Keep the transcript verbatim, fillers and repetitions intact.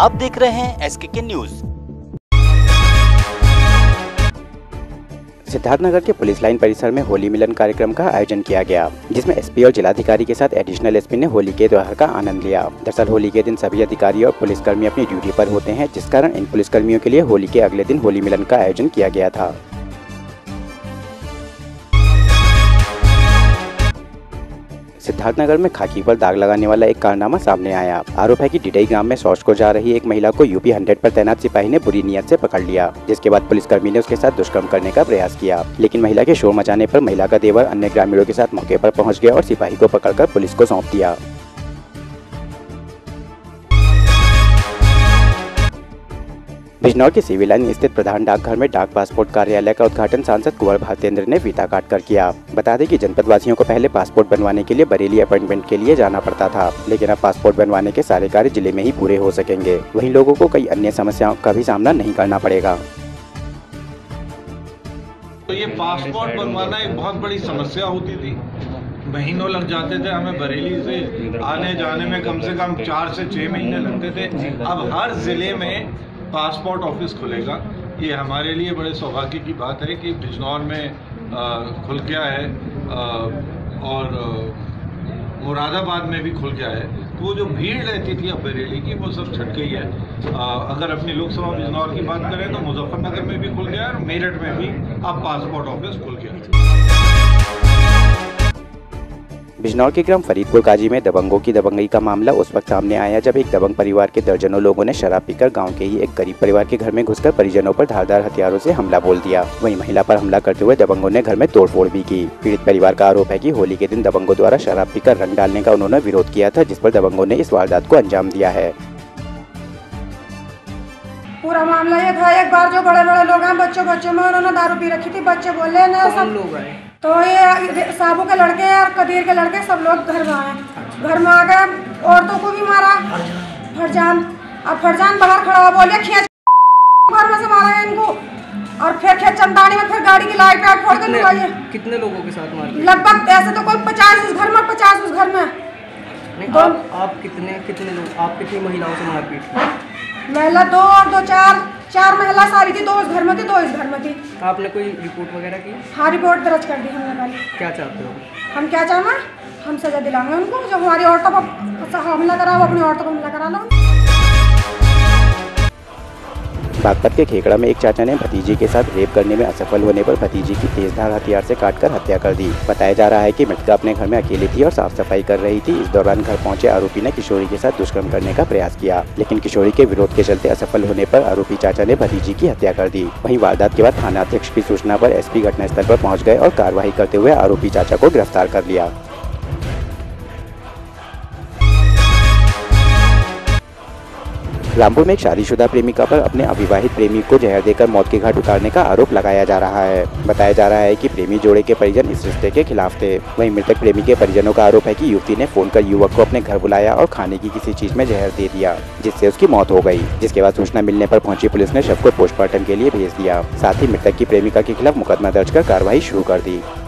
आप देख रहे हैं एस के के न्यूज। सिद्धार्थनगर के पुलिस लाइन परिसर में होली मिलन कार्यक्रम का आयोजन किया गया, जिसमें एसपी और जिलाधिकारी के साथ एडिशनल एसपी ने होली के त्योहार का आनंद लिया। दरअसल होली के दिन सभी अधिकारी और पुलिसकर्मी अपनी ड्यूटी पर होते हैं, जिस कारण इन पुलिसकर्मियों के लिए होली के अगले दिन होली मिलन का आयोजन किया गया था। सिद्धार्थनगर में खाकी पर दाग लगाने वाला एक कारनामा सामने आया। आरोप है कि डिडई ग्राम में शौच को जा रही एक महिला को यूपी हंड्रेड पर तैनात सिपाही ने बुरी नियत से पकड़ लिया, जिसके बाद पुलिसकर्मी ने उसके साथ दुष्कर्म करने का प्रयास किया। लेकिन महिला के शोर मचाने पर महिला का देवर अन्य ग्रामीणों के साथ मौके पर पहुंच गया और सिपाही को पकड़कर पुलिस को सौंप दिया। बिजनौर के सिविल लाइन स्थित प्रधान डाकघर में डाक पासपोर्ट कार्यालय का उद्घाटन सांसद कुंवर भारतेंद्र ने फीता काट कर किया। बता दें कि जनपद वासियों को पहले पासपोर्ट बनवाने के लिए बरेली अपॉइंटमेंट के लिए जाना पड़ता था, लेकिन अब पासपोर्ट बनवाने के सारे कार्य जिले में ही पूरे हो सकेंगे। वहीं लोगों को कई अन्य समस्याओं का भी सामना नहीं करना पड़ेगा। तो ये पासपोर्ट बनवाना एक बहुत बड़ी समस्या होती थी, महीनों लग जाते थे। हमें बरेली से आने जाने में कम से कम चार से छः महीने लगते थे। अब हर जिले में पासपोर्ट ऑफिस खुलेगा। ये हमारे लिए बड़े सौभाग्य की बात है कि बिजनौर में आ, खुल गया है आ, और आ, मुरादाबाद में भी खुल गया है। तो वो जो भीड़ रहती थी अब बरेली की, वो सब छट गई है। आ, अगर अपनी लोकसभा बिजनौर की बात करें तो मुजफ्फरनगर में भी खुल गया है और मेरठ में भी अब पासपोर्ट ऑफिस खुल गया है। बिजनौर के ग्राम फरीदपुर काजी में दबंगों की दबंगई का मामला उस वक्त सामने आया जब एक दबंग परिवार के दर्जनों लोगों ने शराब पीकर गांव के ही एक गरीब परिवार के घर में घुसकर परिजनों पर धारदार हथियारों से हमला बोल दिया। वहीं महिला पर हमला करते हुए दबंगों ने घर में तोड़फोड़ भी की। पीड़ित परिवार का आरोप है कि होली के दिन दबंगों द्वारा शराब पीकर रंग डालने का उन्होंने विरोध किया था, जिस पर दबंगों ने इस वारदात को अंजाम दिया है। पूरा मामला ये था, एक बार जो बड़े बड़े लोग हैं बच्चों बच्चों में उन्होंने दारू पी रखी थी। बच्चे बोले ना सब लोग आए, तो ये साबू के लड़के और कदीर के लड़के सब लोग घर में आए। घर में आ गए, औरतों को भी मारा। फरजान अब फरजान बाहर खड़ा हुआ बोले खींच घर में से मारा है इनको, और फिर खेत चंदानी में फिर गाड़ी की लाइट वाइट फोड़ के लुभाई। कितने लोगों के साथ मारा? लगभग ऐसे तो कोई पचास उस घर में पचास उस घर में। नहीं, आप, आप कितने कितने लोग, आप कितनी महिलाओं से मारपीट? महिला दो और दो चार चार महिला सारी थी, दो उस घर में थी, दो इस घर में थी। आपने कोई रिपोर्ट वगैरह की? हाँ, रिपोर्ट दर्ज कर दी हमने कल। क्या चाहते हो? हम क्या चाहना, हम सजा दिलाएंगे उनको। जो हमारी औरतों पर हमला करा वो अपनी औरतों को हमला करा लो। बागपत के खेकड़ा में एक चाचा ने भतीजी के साथ रेप करने में असफल होने पर भतीजी की तेजधार हथियार से काटकर हत्या कर दी। बताया जा रहा है कि मृतका अपने घर में अकेली थी और साफ सफाई कर रही थी। इस दौरान घर पहुंचे आरोपी ने किशोरी के साथ दुष्कर्म करने का प्रयास किया, लेकिन किशोरी के विरोध के चलते असफल होने पर आरोपी चाचा ने भतीजी की हत्या कर दी। वहीं वारदात के बाद थानाध्यक्ष की सूचना पर एसपी घटनास्थल पर पहुँच गए और कार्रवाई करते हुए आरोपी चाचा को गिरफ्तार कर लिया। रामपुर में एक शादीशुदा प्रेमिका पर अपने अविवाहित प्रेमी को जहर देकर मौत के घाट उतारने का आरोप लगाया जा रहा है। बताया जा रहा है कि प्रेमी जोड़े के परिजन इस रिश्ते के खिलाफ थे। वहीं मृतक प्रेमी के परिजनों का आरोप है कि युवती ने फोन कर युवक को अपने घर बुलाया और खाने की किसी चीज में जहर दे दिया, जिससे उसकी मौत हो गई। जिसके बाद सूचना मिलने पर पहुंची पुलिस ने शव को पोस्टमार्टम के लिए भेज दिया। साथ ही मृतक की प्रेमिका के खिलाफ मुकदमा दर्ज कर कार्रवाई शुरू कर दी।